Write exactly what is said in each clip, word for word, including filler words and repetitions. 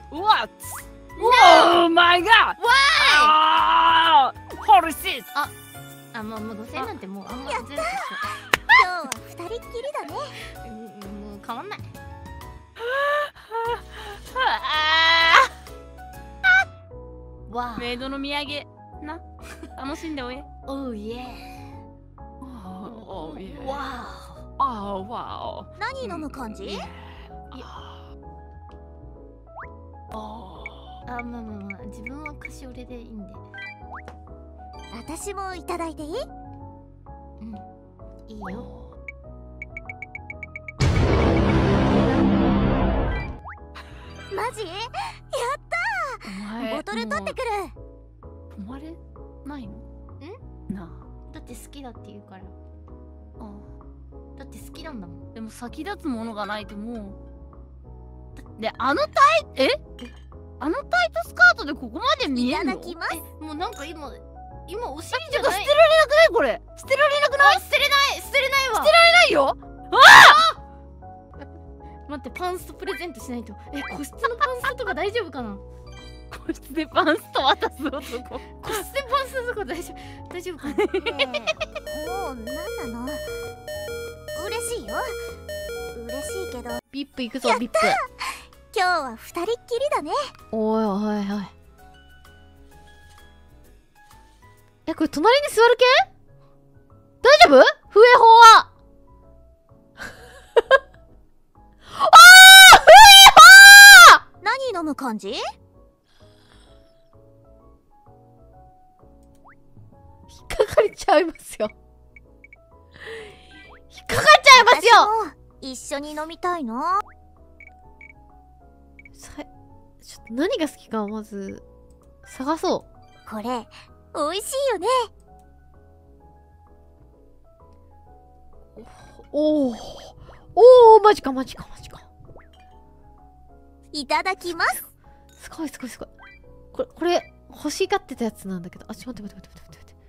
What? Oh my god! Why? Holy shit! あ、あ、もうもうごせんなんてもうあんま全然。 今日は二人っきりだね。 うん、もう変わんない。わあ。 メイドの土産な、楽しんでおえ。 おうイエおおいー。わあわ何飲む感じ？ あ。あ、まあまあまあ、自分はカシオレでいいんで。 私もいただいていい？ うん。いいよ。 マジ？やったー！ボトル取ってくる。 止まれないの？ん？なだって好きだって言うから。 あ。 だって好きなんだもん。 でも先立つものがないともう。で、あのタイ、え？あのタイトスカートでここまで見えるの？ いただきます。 え、もうなんか今、今お尻じゃない。 ちょっと捨てられなくないこれ？捨てられなくない？ あ、捨てれない捨てれないわ。 捨てられないよ。 待って、パンストプレゼントしないと。え、個室のパンストとか大丈夫かな？ 個室でパンスト渡す男。 個室でパンストとか大丈夫大丈夫かな？ もう何なの？嬉しいよ。嬉しいけどビップ行くぞ、ビップ。 今日は二人っきりだね。 おいおいおい。え、これ隣に座る系？大丈夫？笛法は。あー！笛法！ 何飲む感じ？ 引っかかれちゃいますよ。引っかかっちゃいますよ。 私も一緒に飲みたいの。 さ、ちょっと何が好きかまず探そう。 これ美味しいよね。 おおおお、マジかマジかマジか。 いただきます。 すごいすごいすごい。これこれ欲しがってたやつなんだけど。あ、ちょっと待って待って待って待って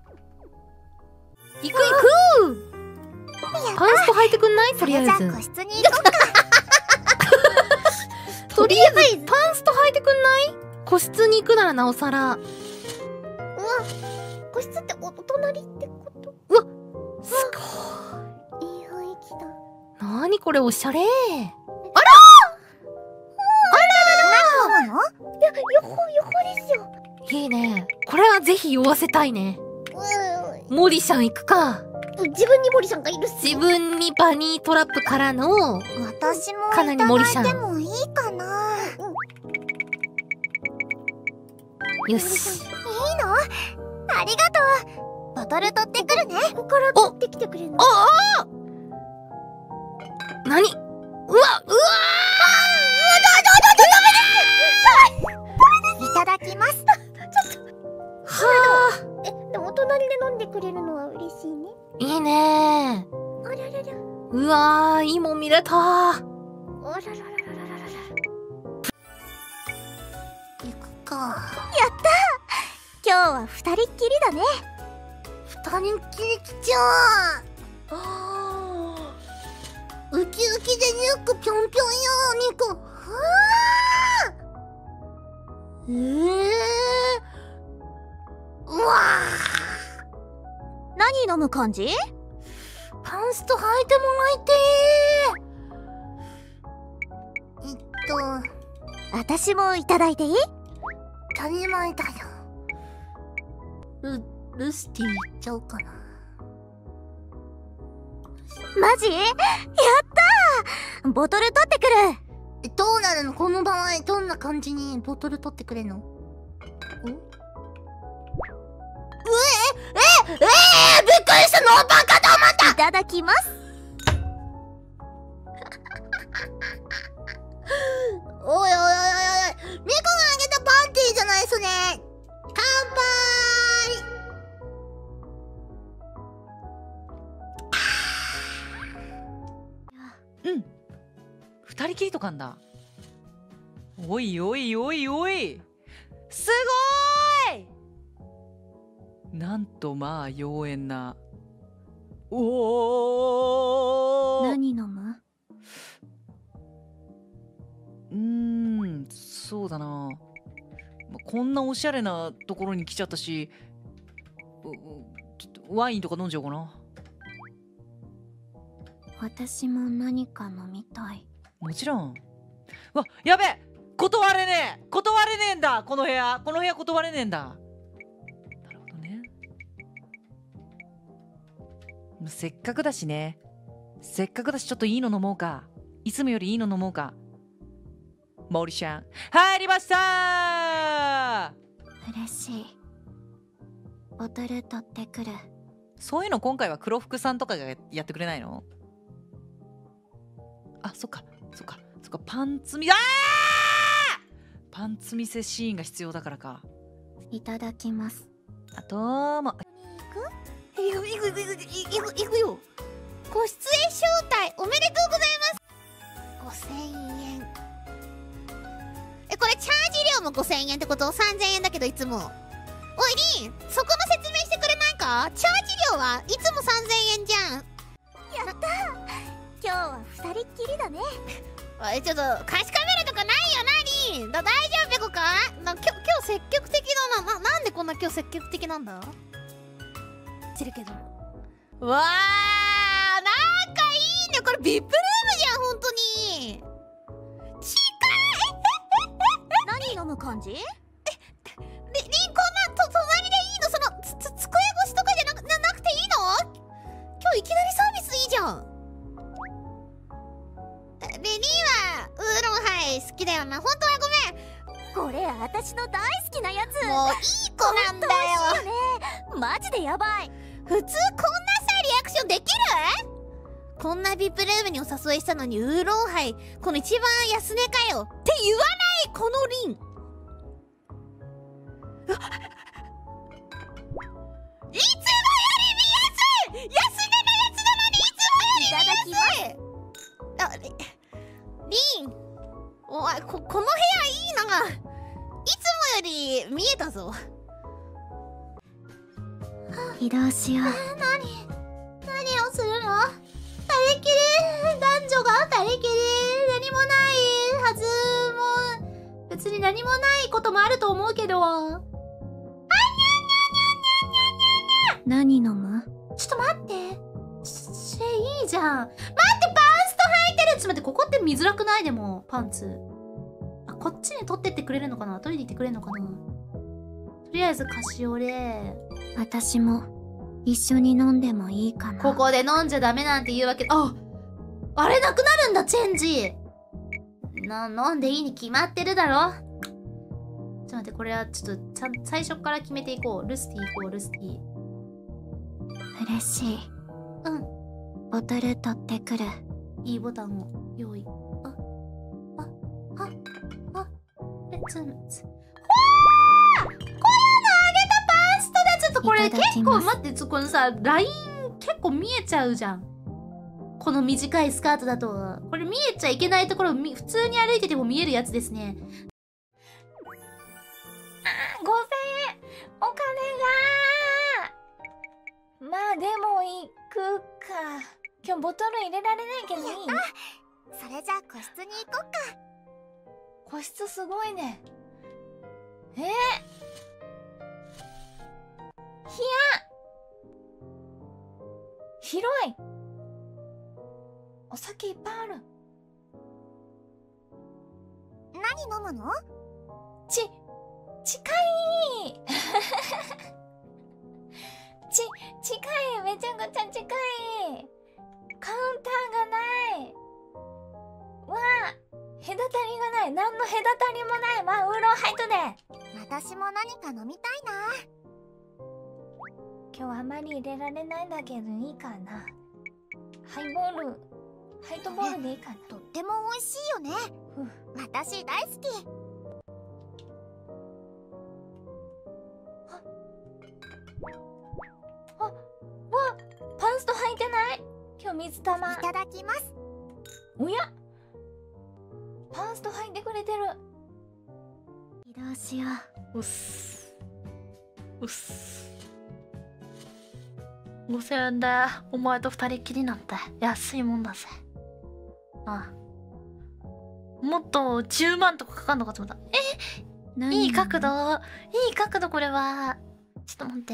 待って。行く行く。パンスト履いてくんない？とりあえず。 じゃあ個室に行こうか。 とりあえずパンスト履いてくんない？個室に行くならなおさら。 うわ、個室ってお隣ってこと？ うわ、すごい。 いい雰囲気だ。 なーにこれ、おしゃれー。 何飲むの？いや、横、横ですよ。 いいね。これはぜひ酔わせたいね。 うモリシャン行くか。 ん、自分に森さんがいるっす。 自分にバニートラップからの、 私もかなりいた森さんだいてもいいかな。 よし。 いいの？ありがとう。ボトル取ってくるね。ここから取ってきてくれるの？ おおなに？うわうわいただきます。ちょっと。 はえ、でもお隣で飲んでくれるのは嬉しいね。 あ。いいねあららら。 うわー、いいもん見れたー。 あららららららら。 行くか。 やったー。今日は二人っきりだね。 二人っきり来ちゃう。あー。ウキウキでニュックぴょんぴょんよー、ニコ。はー。えー。うわー。 何飲む感じ？ パンスト履いてもらいてー。えっと、 私もいただいていい？ 当たり前だよ。ル、ルスティ行っちゃおうかな。 マジ？やったー。ボトル取ってくる。 え、どうなるの？この場合、どんな感じにボトル取ってくれんの？ん？えええええびっくりしたの？バカと思った。 いただきます。 おいおいおいおいおい、ミコがあげたパンティーじゃないそれ。乾杯。 うん。二人きりとかんだ。おいおいおいおい。すごーい。なんとまあ妖艶な。おお。 何飲む？ うーん。 そうだな。まこんなおしゃれなところに来ちゃったし、ううちょっとワインとか飲んじゃおうかな。 私も何か飲みたい。 もちろん。わ、やべえ、断れねえ断れねえんだ、この部屋この部屋断れねえんだ。なるほどね。せっかくだしねせっかくだしちょっといいの飲もうか。いつもよりいいの飲もうか。森ちゃん入りました。 嬉しい。ボトル取ってくる。 そういうの今回は黒服さんとかがやってくれないの？あ、そっかそっかそっか。パンツ見あーパンツ見せシーンが必要だからか。 いただきます。 あともいくいくいくいくいくいくよ。ご出演招待おめでとうございます。ごせんえん。え、これチャージ料もごせんえんってこと？さんぜんえんだけどいつも。おいリン、そこの説明してくれないか？チャージ料はいつもさんぜんえんじゃん。やった今日はふたりっきりだね。おいちょっと監視カメラとかないよなリン。だ大丈夫ペコか？な今日今日積極的だな。ななんでこんな今日積極的なんだ？知るけど。わーなんかいいね。これビップルームじゃん本当に。近い。何飲む感じ？え、りりんこんなと隣でいいの？そのつつ机越しとかじゃなく な, なくていいの？今日いきなりサービスいいじゃん。リリンはウーロンハイ好きだよな。本当はごめん。これ私の大好きなやつ。もういい子なんだよ。マジでやばい。普通こんなさリアクションできる？こんなビップルームにお誘いしたのにウーロンハイこの一番安値かよって言わないこのリン。いつもより見やすい。安値のやつなのにいつもより見やすい。いただきます。あリリンおい こ, この部屋いいな。いつもより見えたぞ。移動しよう。えー、何何をするの？二人きり男女が二人きり何もないはずも別に何もないこともあると思うけど。あにゃにゃにゃにゃにゃにゃにゃ。何飲む？ちょっと待って。それいいじゃん。待ってパンスト履いてる。ちょっと待って、ここって見づらくない？でもパンツ。あ、こっちに取ってってくれるのかな？取りに行ってくれるのかな？とりあえずカシオレ。私も一緒に飲んでもいいかな。ここで飲んじゃダメなんて言うわけ。あ、あれなくなるんだチェンジ。な飲んでいいに決まってるだろ。ちょっと待って、これはちょっとちゃん最初から決めていこう。ルスティ行こう。ルスティ。嬉しい。うん。ボトル取ってくる。いいボタンを用意。ああああえつんつ。これ結構待って、このさライン結構見えちゃうじゃん。この短いスカートだとこれ見えちゃいけないところ普通に歩いてても見えるやつですね。あーごせんえんお金が。まあでも行くか。今日ボトル入れられないけどいい？それじゃあ個室に行こっか。個室すごいね。えー部屋広い。お酒いっぱいある。何飲むの？ち近いち近い。めちゃくちゃ近い。カウンターがないわあ。隔たりがない。何の隔たりもない。まあウーロンハイとね。私も何か飲みたいな。今日はあまり入れられないんだけどいいかな。ハイボールハイトボールでいいかな。とっても美味しいよね。私大好き。あ、あ、わ、パンスト履いてない？今日水玉。いただきます。おや？パンスト履いてくれてる。移動しよう。 うっすうっす。ごせんえんでお前と二人きりなんて安いもんだぜ。ああもっとじゅうまんとかかかんのかと思った。え、いい角度、いい角度これは。ちょっと待って。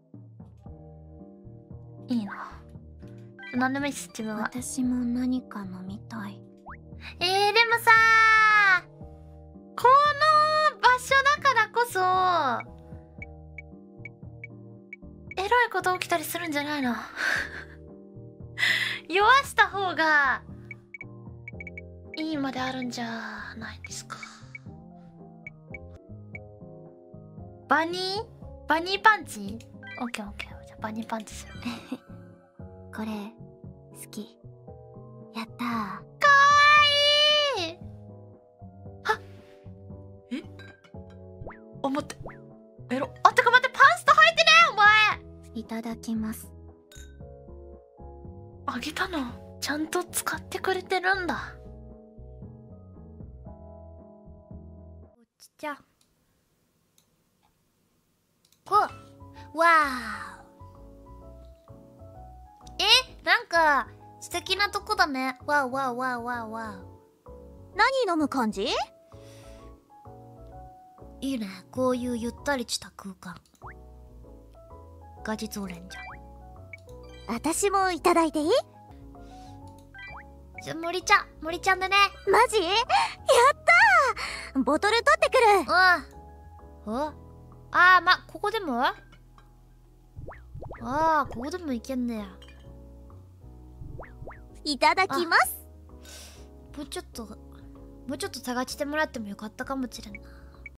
いいな。なんでもいいっす、自分は。 私も何か飲みたい。 えー、でもさー、この場所だからこそ、エロいこと起きたりするんじゃないの？酔わした方がいいまであるんじゃないですか。バニーバニーパンチ？オッケーオッケー。じゃあバニーパンチするね。 これ好き。やったー。 かわいい。はっ、え、あ、待って、エロ、あ、てか待って、パンスト履いてねえお前。 いただきます。 あげたのちゃんと使ってくれてるんだ。 ちっちゃ。こう、わー。え、なんか素敵なとこだね。わーわーわーわーわー。何飲む感じ？いいね、こういうゆったりした空間。ガジツオレンジャー。私もいただいていい？ じゃ、森ちゃん、森ちゃんでね。 マジ？やったー。ボトル取ってくる。 うん。お、あー、ま、ここでも？あー、ここでもいけんねや。 いただきます。 もうちょっともうちょっと探してもらってもよかったかもしれんな。